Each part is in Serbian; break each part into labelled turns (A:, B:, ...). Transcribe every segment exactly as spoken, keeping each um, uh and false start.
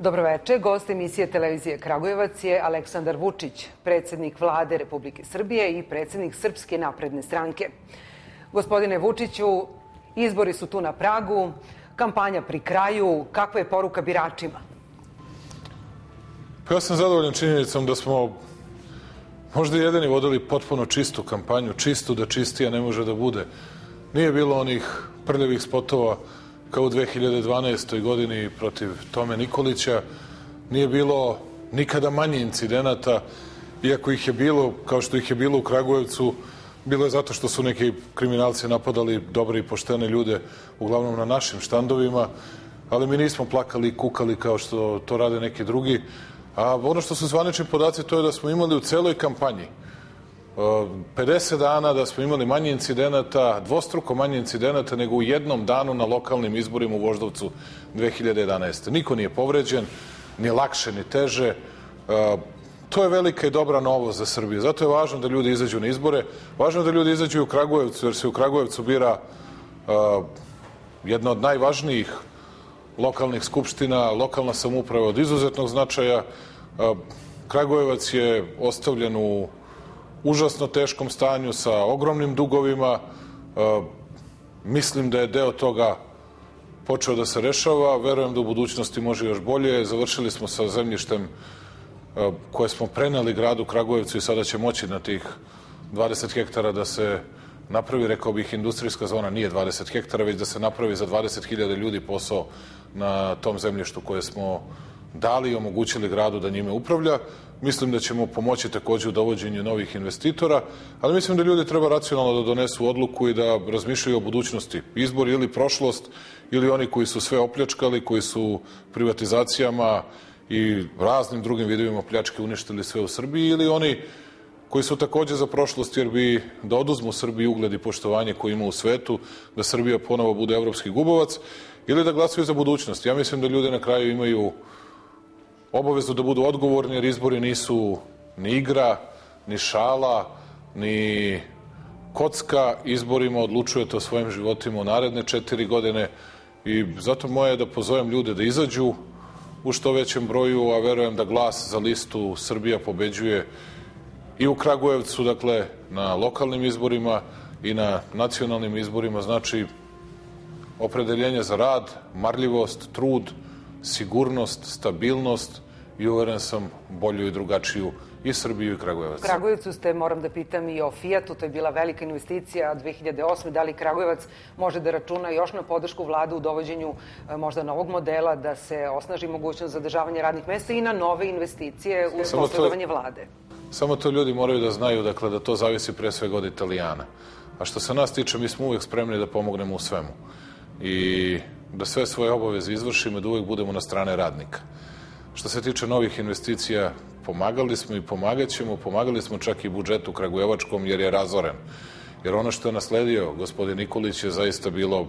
A: Dobroveče. Gost emisije televizije Kragujevac je Aleksandar Vučić, predsjednik Vlade Republike Srbije i predsjednik Srpske napredne stranke. Gospodine Vučiću, izbori su tu na pragu, kampanja pri kraju. Kakva je poruka biračima?
B: Pa ja sam zadovoljan činjenicom da smo možda jedini vodili potpuno čistu kampanju, čistu da čistija ne može da bude. Nije bilo onih prljavih spotova kao u dve hiljade dvanaestoj godini protiv Tome Nikolića. Nije bilo nikada manje incidenata, iako ih je bilo, kao što ih je bilo u Kragujevcu, bilo je zato što su neki kriminalci napadali dobre i poštene ljude, uglavnom na našim štandovima, ali mi nismo plakali i kukali kao što to rade neki drugi. A ono što su zvanični podaci, to je da smo imali u celoj kampanji pedeset dana da smo imali manje incidenata, dvostruko manje incidenata nego u jednom danu na lokalnim izborima u Voždovcu dve hiljade jedanaeste. Niko nije povređen, ni lakše, ni teže. To je velika i dobra novost za Srbiju. Zato je važno da ljudi izađu na izbore. Važno je da ljudi izađu i u Kragujevcu, jer se u Kragujevcu bira jedna od najvažnijih lokalnih skupština, lokalna samouprava od izuzetnog značaja. Kragujevac je ostavljen u užasno teškom stanju sa ogromnim dugovima. Mislim da je deo toga počeo da se rešava. Verujem da u budućnosti može još bolje. Završili smo sa zemljištem koje smo preneli gradu Kragujevcu i sada će moći na tih dvadeset hektara da se napravi, rekao bih, industrijska zona. Nije dvadeset hektara, već da se napravi za dvadeset hiljada ljudi posao na tom zemljištu koje smo dali i omogućili gradu da njime upravlja. Mislim da ćemo pomoći takođe u dovođenju novih investitora, ali mislim da ljudi treba racionalno da donesu odluku i da razmišljaju o budućnosti. Izbor ili prošlost, ili oni koji su sve opljačkali, koji su privatizacijama i raznim drugim vidovima pljačke uništili sve u Srbiji, ili oni koji su takođe za prošlost jer bi da oduzmu Srbiji ugled i poštovanje koje ima u svetu, da Srbija ponovo bude evropski gubovac, ili da glasaju za budućnost. Ja mislim da ljudi na kraju imaju obavezu da budu odgovorni, jer izbori nisu ni igra, ni šala, ni kocka. Izborima odlučujete o svojim životima u naredne četiri godine i zato moje je da pozovem ljude da izađu u što većem broju, a verujem da glas za listu Srbija pobeđuje i u Kragujevcu, dakle, na lokalnim izborima i na nacionalnim izborima. Znači, opredeljenje za rad, marljivost, trud, sigurnost, stabilnost i uveren sam bolju i drugačiju i Srbiju i Kragujevac.
A: U Kragujevcu ste, moram da pitam, i o Fijatu, to je bila velika investicija dve hiljade osme. Da li Kragujevac može da računa još na podršku vlade u dovođenju možda novog modela da se osnaži mogućnost zadržavanja radnih mesta i na nove investicije u posredovanje vlade?
B: Samo to ljudi moraju da znaju, dakle, da to zavisi pre svega od Italijana. A što se nas tiče, mi smo uvek spremni da pomognemo u svemu. I da sve svoje obaveze izvršimo, da uvek budemo na strane radnika. Što se tiče novih investicija, pomagali smo i pomagat ćemo, pomagali smo čak i budžetu kragujevačkom jer je razoren. Jer ono što je nasledio gospodin Nikolić je zaista bilo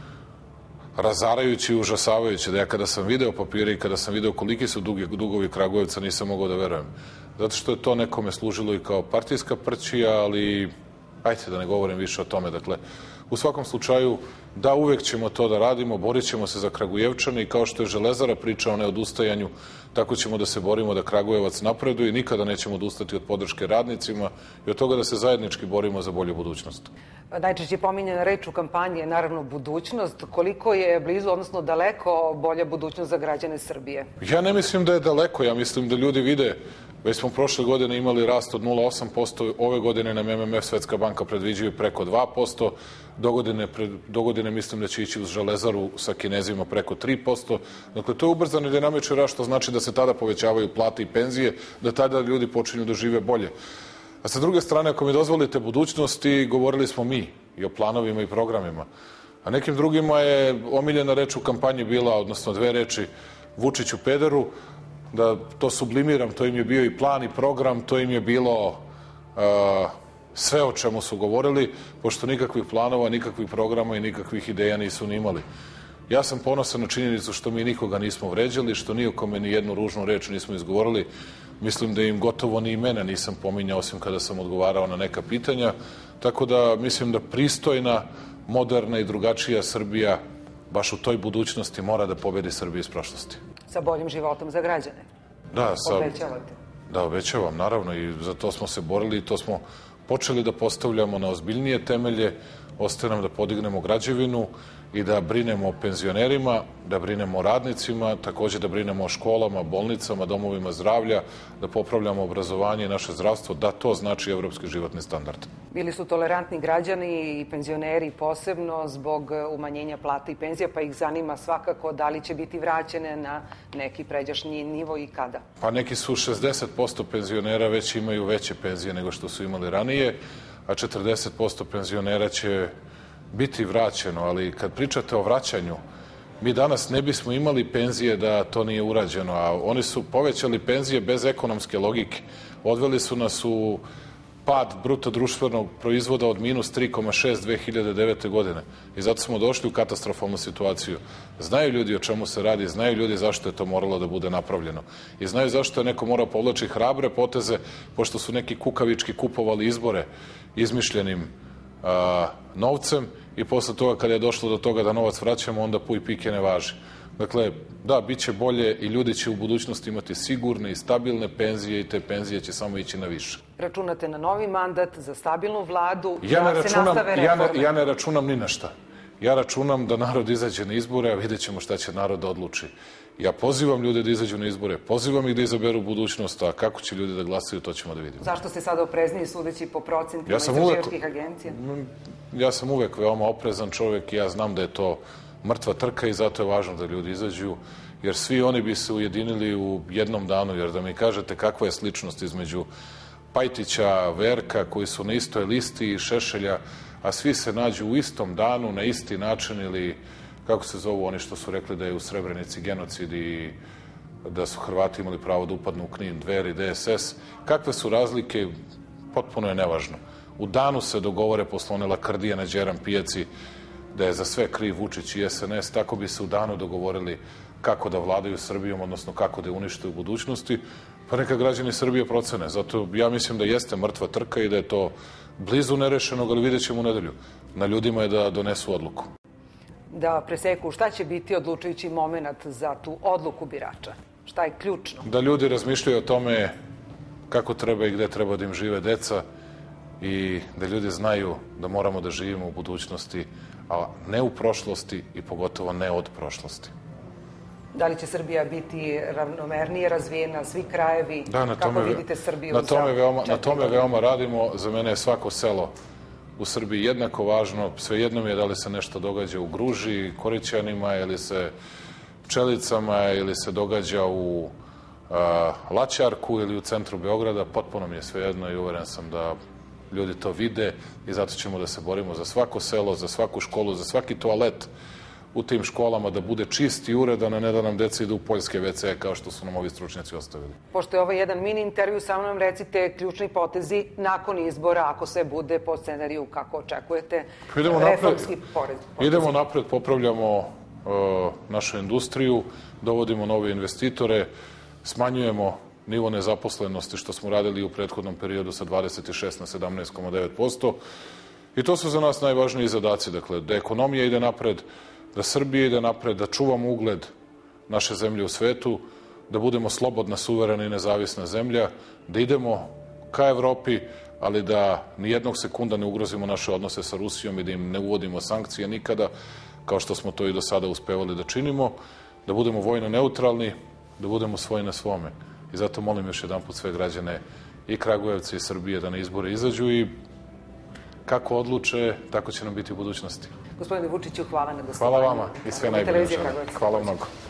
B: razarajuće i užasavajuće, da ja kada sam video papire i kada sam video koliki su dugi, dugovi Kragujevca nisam mogao da verujem. Zato što je to nekome služilo i kao partijska prćija, ali ajde da ne govorim više o tome. Dakle, u svakom slučaju, da, uvek ćemo to da radimo, borit ćemo se za Kragujevčane i kao što je Železara priča o neodustajanju, tako ćemo da se borimo da Kragujevac napreduje i nikada nećemo odustati od podrške radnicima i od toga da se zajednički borimo za bolju budućnost.
A: Najčešće pominjena reč u kampanji je naravno budućnost. Koliko je blizu, odnosno daleko, bolja budućnost za građane Srbije?
B: Ja ne mislim da je daleko, ja mislim da ljudi vide. Već smo prošle godine imali rast od nula zarez osam posto, ove godine nam M M F, Svetska banka, predviđaju preko dva posto, dogodine, dogodine mislim da će ići uz Železaru sa Kinezima preko tri posto. Dakle, to je ubrzan i dinamičan rast, što znači da se tada povećavaju plate i penzije, da tada ljudi počinju da žive bolje. A sa druge strane, ako mi dozvolite budućnosti, govorili smo mi i o planovima i programima. A nekim drugima je omiljena reč u kampanji bila, odnosno dve reči, Vučiću pederu, da to sublimiram, to im je bio i plan i program, to im je bilo uh, sve o čemu su govorili, pošto nikakvih planova, nikakvih programa i nikakvih ideja nisu ni imali. Ja sam ponosan na činjenicu što mi nikoga nismo vređali, što ni o kome ni jednu ružnu reč nismo izgovorili. Mislim da im gotovo ni imena nisam pominjao, osim kada sam odgovarao na neka pitanja. Tako da mislim da pristojna, moderna i drugačija Srbija baš u toj budućnosti mora da pobedi Srbiju iz prošlosti.
A: sa boljim životom za građane.
B: Da, sa...
A: Obećavate.
B: Da, obećavam, naravno, i za to smo se borili i to smo počeli da postavljamo na ozbiljnije temelje. Ostaje nam da podignemo građevinu i da brinemo o penzionerima, da brinemo o radnicima, takođe da brinemo o školama, bolnicama, domovima zdravlja, da popravljamo obrazovanje i naše zdravstvo, da to znači evropski životni standard.
A: Bili su tolerantni građani i penzioneri posebno zbog umanjenja plata i penzija, pa ih zanima svakako da li će biti vraćene na neki pređašnji nivo i kada.
B: Pa neki su šezdeset posto penzionera već imaju veće penzije nego što su imali ranije, a četrdeset posto penzionera će biti vraćeno, ali kad pričate o vraćanju, mi danas ne bismo imali penzije da to nije urađeno, a oni su povećali penzije bez ekonomske logike. Odveli su nas u pad bruto društvenog proizvoda od minus tri zarez šest dve hiljade devete. godine. I zato smo došli u katastrofalnu situaciju. Znaju ljudi o čemu se radi, znaju ljudi zašto je to moralo da bude napravljeno. I znaju zašto je neko morao povlači hrabre poteze, pošto su neki kukavički kupovali izbore izmišljenim a, novcem i posle toga kada je došlo do toga da novac vraćamo, onda puj pike ne važi. Dakle, da, bit će bolje i ljudi će u budućnosti imati sigurne i stabilne penzije i te penzije će samo ići na više.
A: Računate na novi mandat za stabilnu vladu,
B: ja
A: da
B: ne
A: se
B: računam,
A: nastave
B: ja
A: reforme?
B: ne, ja ne računam ni na šta. Ja računam da narod izađe na izbore, a vidjet ćemo šta će narod da odluči. Ja pozivam ljude da izađu na izbore, pozivam ih da izaberu budućnost, a kako će ljudi da glasaju, to ćemo da vidimo.
A: Zašto ste sada oprezniji sudeći po procentima
B: ja
A: istraživačkih agencija?
B: Ja sam uvek veoma oprezan čovek i ja znam da je to mrtva trka i zato je važno da ljudi izađu, jer svi oni bi se ujedinili u jednom danu, jer da mi kažete kakva je sličnost između Pajtića, Verka, koji su na istoj listi i Šešelja, a svi se nađu u istom danu, na isti način ili, kako se zovu oni što su rekli da je u Srebrenici genocid i da su Hrvati imali pravo da upadnu u Knin, Dveri, D S S. Kakve su razlike, potpuno je nevažno. U danu se dogovore posle one lakrdije na Đeram pijaci da je za sve kriv Vučić i S N S, tako bi se u danu dogovorili kako da vladaju Srbijom, odnosno kako da je unište u budućnosti, pa neka građani Srbije procene. Zato ja mislim da jeste mrtva trka i da je to blizu nerešenog, ali vidjet ćemo u nedelju. Na ljudima je da donesu odluku.
A: Da preseku šta će biti odlučujući moment za tu odluku birača? Šta je ključno?
B: Da ljudi razmišljaju o tome kako treba i gde treba da im žive deca i da ljudi znaju da moramo da živimo u budućnosti, a ne u prošlosti i pogotovo ne od prošlosti.
A: Da li će Srbija biti ravnomernije razvijena, svi krajevi?
B: Da, na tome,
A: kako vidite Srbiju?
B: Na tome, veoma, na tome veoma radimo. Za mene je svako selo u Srbiji jednako važno. Svejedno mi je da li se nešto događa u Gruži, Korićanima, ili se Pčelicama, ili se događa u a, Laćarku ili u centru Beograda. Potpuno mi je svejedno i uveren sam da ljudi to vide i zato ćemo da se borimo za svako selo, za svaku školu, za svaki toalet u tim školama da bude čist i uredan, a ne da nam deca idu u poljske ve ce kao što su nam ovi stručnjaci ostavili.
A: Pošto je ovo jedan mini intervju, samo nam recite ključni potezi nakon izbora, ako sve bude po scenariju kako očekujete,
B: idemo
A: reformski
B: napred, idemo napred, popravljamo uh, našu industriju, dovodimo nove investitore, smanjujemo nivo nezaposlenosti što smo radili u prethodnom periodu sa dvadeset šest na sedamnaest zarez devet posto i to su za nas najvažniji zadaci, dakle, da ekonomija ide napred, da Srbija ide napred, da čuvamo ugled naše zemlje u svetu, da budemo slobodna, suverena i nezavisna zemlja, da idemo ka Evropi, ali da nijednog sekunda ne ugrozimo naše odnose sa Rusijom i da im ne uvodimo sankcije nikada, kao što smo to i do sada uspevali da činimo, da budemo vojno neutralni, da budemo svoji na svome. I zato molim još jedan put sve građane i Kragujevca i Srbije da na izbore izađu i kako odluče, tako će nam biti u budućnosti.
A: Gospodine Vučiću, hvala na gostovanju.
B: Hvala vama i sve najbolje. Hvala mnogo.